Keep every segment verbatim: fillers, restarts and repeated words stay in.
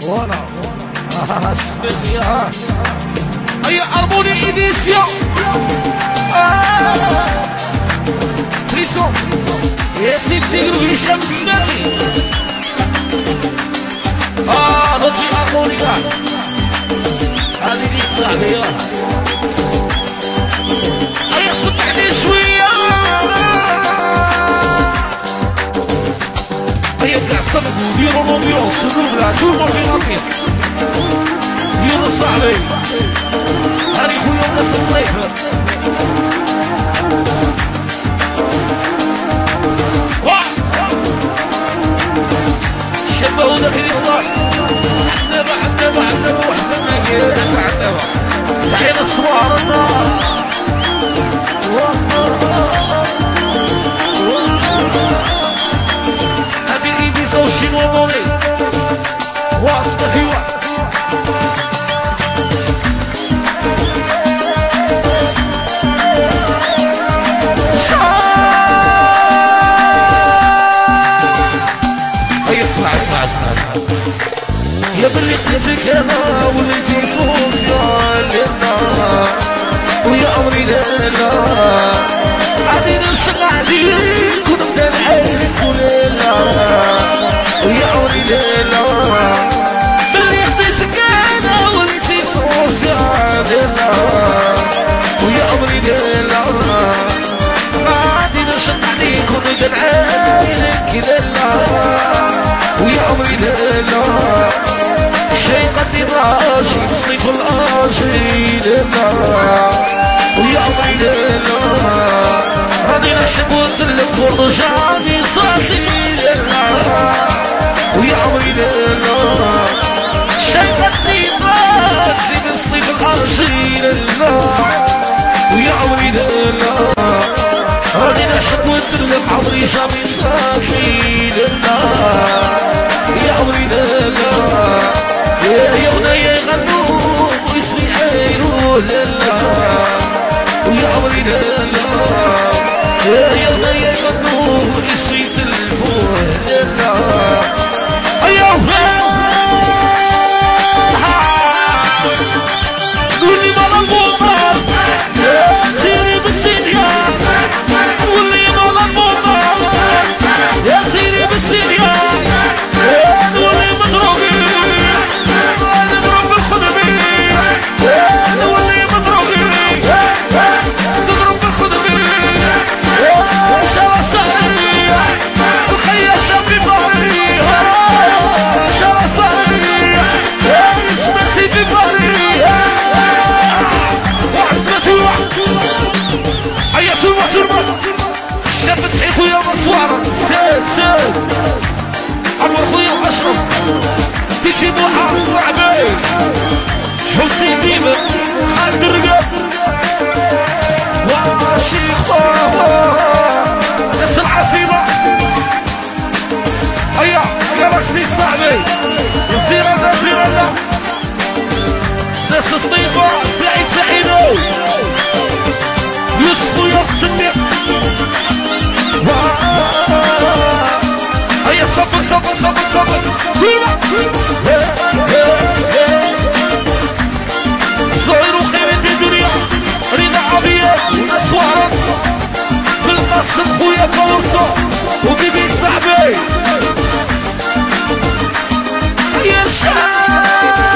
فوالا سمعتيها هيا هارموني ايديسيون تريسون يا سيدي قلبي شمس سمعتي اه نطفي هارموني كاع هذه ليك صاحبي هيا صدعني شوية هيا كاع صدق ديروا لومبيونس شوفوا لا tout le monde vient en piste ديروا صاحبي هاني خويا الناس الصيف شبهوا ذاك الإصرار عندما عندما عندما وحدنا كيرات عندما تعين الصوار النار هذه الإبيزا والشينوا مولي واصبة في واحد يا بلي قلتك انا وليتي سوسيال لنا ويا امري لالا غادي نشق عليك ونبدا نعيرك وليلا ويا امري لالا بلي خديتك انا وليتي سوسيال لنا ويا امري لالا غادي نشق عليك ونبدا نعيرك لالا ويا امري لالا شي قدي راشي مصيف الارجي لالا ويا امري لالا راني نحشب وندلك ورجعني صافي لالا ويا امري لالا شي قدي راشي مصيف الارجي لالا ويا امري لالا راني نحشب وندلك عمري جامي صافي لالا يا عمري لالا يا بنيا يغنوا واسمي حيروا لالا ويا عمري لالا يا بنيا يغنوا واسمي تلفوا لالا ايوا قولي مالا الموطن سيري بالسيديان قولي مالا الموطن يا سيري بالسيديان نولي مضروبين نضرب بالخدمين نولي مضروبين نضرب بالخدمين شارع سريع الخيا شافي باري شارع سريع سمعتي في باري وعزمتي هيا سلمى سلمى شافت حي خويا مصوارة ساد ساد عمر خويا اشرف بيجي بوحة صاحبي حسين بيبر خالد الرقاب وشيخ ناس العاصمة هيا جالاكسي صاحبي وزيرة وزيرة ناس سطيفة سعيد سعيدو يوسف ويا السنيق هيا صبر صبر صبر صبر صغير وخير الدنيا رضا عبية ونسوارة بالقاسم خويا كورسو وبيبي صاحبي يا رشاد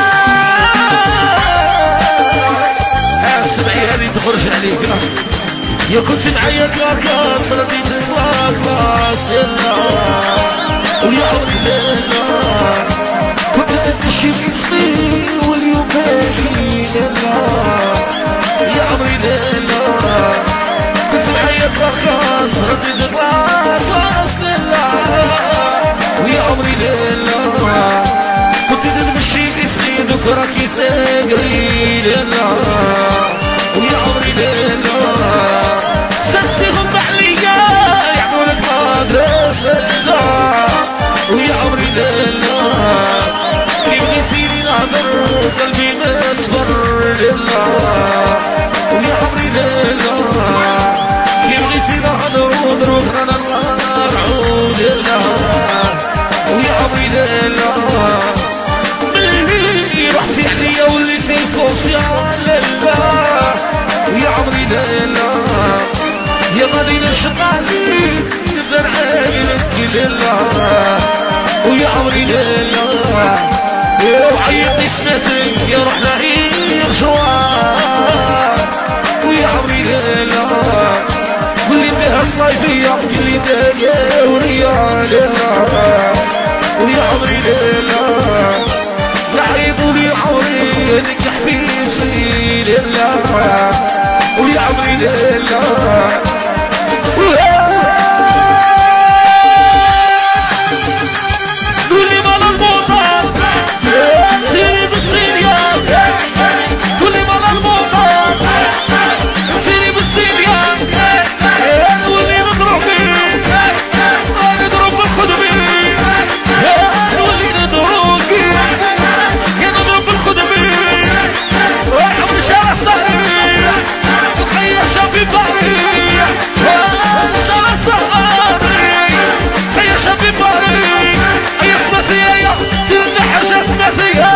ها سمعي هذه تخرج عليك يا كنت معايا كلاس رديت كلاس لالا ويا عمري لالا كنت تمشي باسمي واليوم باكي لالا يا عمري لالا كنت معايا كلاس رديت كلاس لالا ويا عمري لالا كنت تمشي باسمي دوك راكي تجري لالا ويا عمري لالا سنسيهم بحلية يعملك مدرسة ويا عمري لالا يبغي سيدي نهضر قلبي مصبر لالا ويا عمري لالا يبغي سيدي نهضر ودروك رانا نعود لالا ويا عمري لالا من سمعتك يا رحنا يرجوان ويا عمري ليلة واللي بها صلايفية اللي دايا وريالة ويا عمري ليلة لعيب ولي عمري لك حبيب سيد ليلة ويا عمري ليلة قولي مال الموضة سيري بالسيريان قولي مال الموضة سيري بالسيريان ولي نضرب نضرب بالخدمي ولي نضرب نضرب بالخدمي رايحة من شارع صغير الخير شافي باري شارع صغير خير شافي باري أي اسمسية يا ديرنا حاجة اسمسية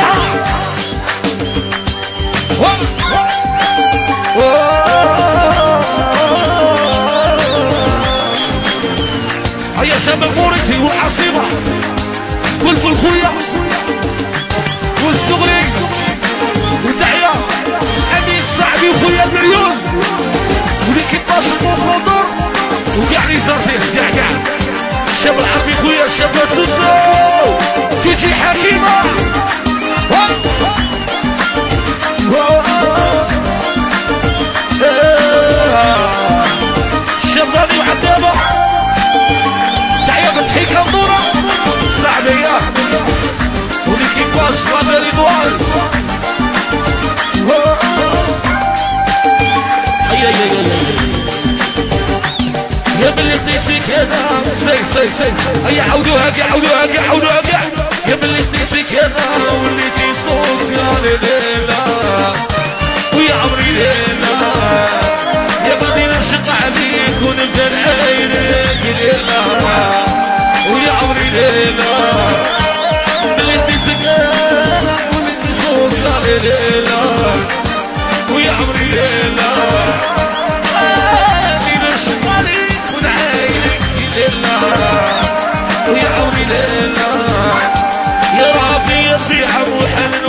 هيا شباب موريسي والعاصمة والفلخوية والزغري ودعية أمين صاحبي وخويا المليون وليكيباج المفروضور وكاع لي زارتيش كاع كاع الشاب العربي خويا الشاب سوسو تيجي حكيمة الشاب راني وعدابة دعية فتحي كندورة صاحبية وليكيباج وأنا رضوان هيا هيا هيا يا بلي خديتي كذا سي سي سي هيا عودوها كاع عودوها كاع عودوها كاع يا بلي خديتي كذا وليتي سوسيال ليلة ويا عمري ليلة يا بغي نشق عليك ونبدا نعاينك ليلة ويا عمري ليلة بلي خديتي كذا وليتي سوسيال ليلة ويا عمري ليلة ويا عمري ليلة يا ربي يصبح روحنا